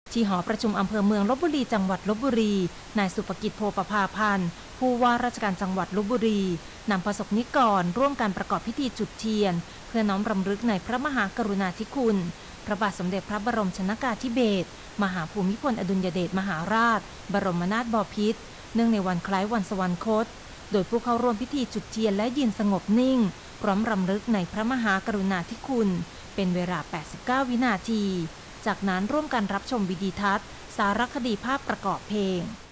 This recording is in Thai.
ที่หอประชุมอำเภอเมืองลพบุรีจังหวัดลพบุรีนายสุภกิจโพประภาพันธ์ผู้ว่าราชการจังหวัดลพบุรีนำประสบนิกรร่วมการประกอบพิธีจุดเทียนเพื่อน้อมรำลึกในพระมหากรุณาธิคุณพระบาทสมเด็จพระบรมชนกาธิเบศรมหาภูมิพลอดุลยเดชมหาราชบรมนาถบพิตรเนื่องในวันคล้ายวันสวรรคตโดยผู้เข้าร่วมพิธีจุดเทียนและยืนสงบนิ่งพร้อมรำลึกในพระมหากรุณาธิคุณเป็นเวลา89วินาทีจากนั้นร่วมกันรับชมวิดีทัศน์สารคดีภาพประกอบเพลง